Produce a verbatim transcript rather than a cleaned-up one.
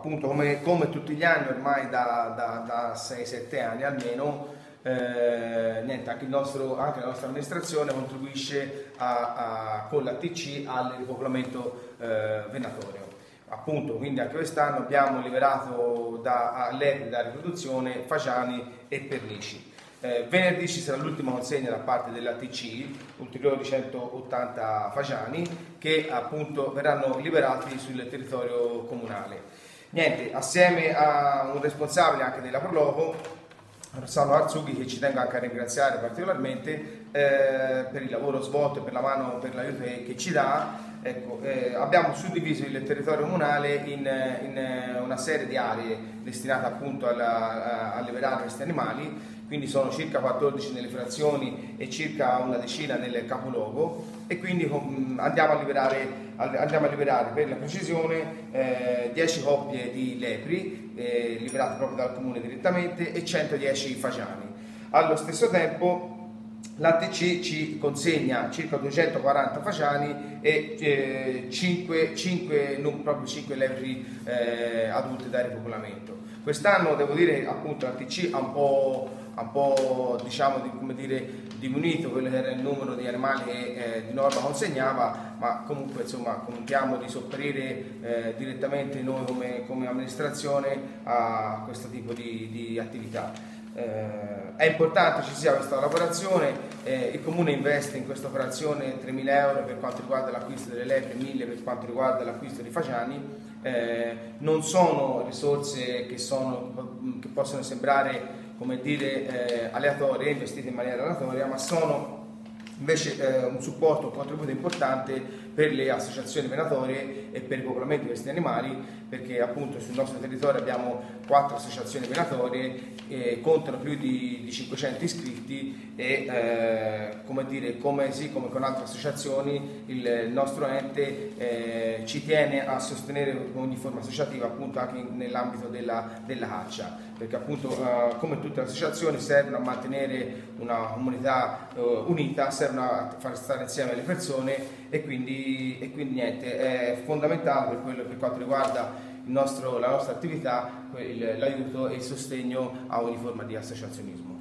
appunto come, come tutti gli anni ormai da, da, da sei sette anni almeno, eh, niente, anche, il nostro, anche la nostra amministrazione contribuisce a, a, con la T C al ripopolamento eh, venatorio. Appunto, quindi anche quest'anno abbiamo liberato da lepri da riproduzione fagiani e pernici. Eh, venerdì ci sarà l'ultima consegna da parte della T C, ulteriori centottanta fagiani che appunto verranno liberati sul territorio comunale. Niente, assieme a un responsabile anche della Proloco, Rossano Arzughi, che ci tengo anche a ringraziare particolarmente eh, per il lavoro svolto e per la mano, per l'aiuto che ci dà. Ecco, eh, abbiamo suddiviso il territorio comunale in, in una serie di aree destinate appunto alla, a, a liberare questi animali, quindi sono circa quattordici nelle frazioni e circa una decina nel capoluogo, e quindi um, andiamo, a liberare, andiamo a liberare per la precisione eh, dieci coppie di lepri eh, liberate proprio dal comune direttamente e centodieci fagiani. Allo stesso tempo la T C ci consegna circa duecentoquaranta fagiani e eh, cinque, cinque, non proprio cinque lepri eh, adulte da ripopolamento. Quest'anno devo dire appunto la T C ha un po', ha un po' diciamo, di, come dire, diminuito quello che era il numero di animali che eh, di norma consegnava, ma comunque insomma contiamo di sopperire eh, direttamente noi come, come amministrazione a questo tipo di, di attività. Eh, è importante ci sia questa collaborazione, eh, il Comune investe in questa operazione tremila euro per quanto riguarda l'acquisto delle lepri e mille per quanto riguarda l'acquisto di fagiani. Eh, non sono risorse che, sono, che possono sembrare, come dire, eh, aleatorie, investite in maniera aleatoria, ma sono invece eh, un supporto, un contributo importante per le associazioni venatorie e per il popolamento di questi animali, perché appunto sul nostro territorio abbiamo quattro associazioni venatorie, eh, contano più di, di cinquecento iscritti e eh, come dire, come, sì, come con altre associazioni il, il nostro ente eh, ci tiene a sostenere ogni forma associativa appunto anche nell'ambito della, della caccia, perché appunto eh, come tutte le associazioni servono a mantenere una comunità eh, unita, servono a far stare insieme le persone, e quindi, e quindi niente, è fondamentale per quello per quanto riguarda il nostro, la nostra attività l'aiuto e il sostegno a ogni forma di associazionismo.